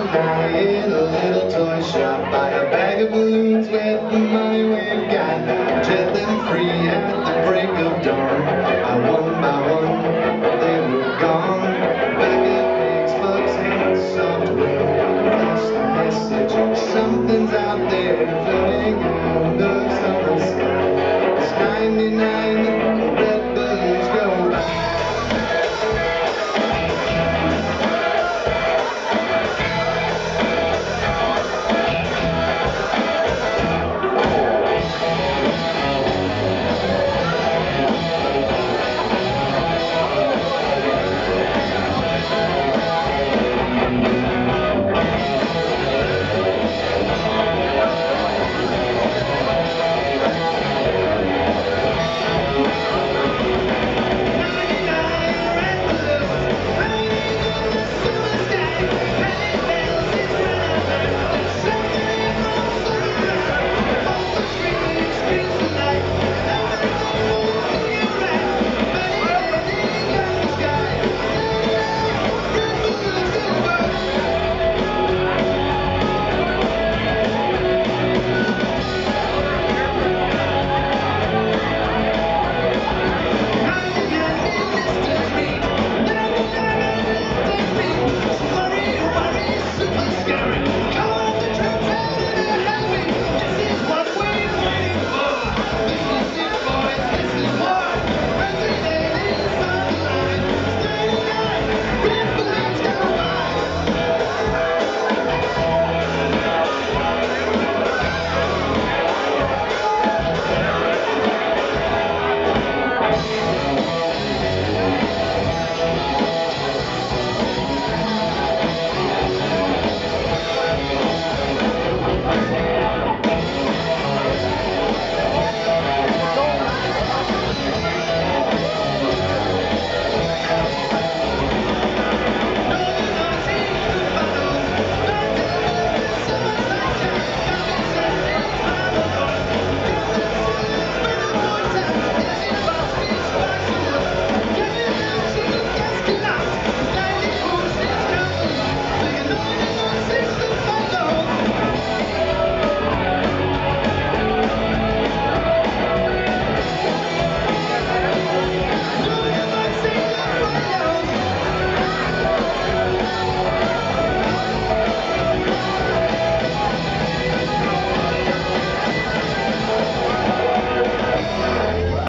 high in a little toy shop, buy a bag of balloons with the money we've got, jet them free at the break of dawn. By one, they were gone. Back at pigs, bugs, and soft wind, flash the message, something's out there.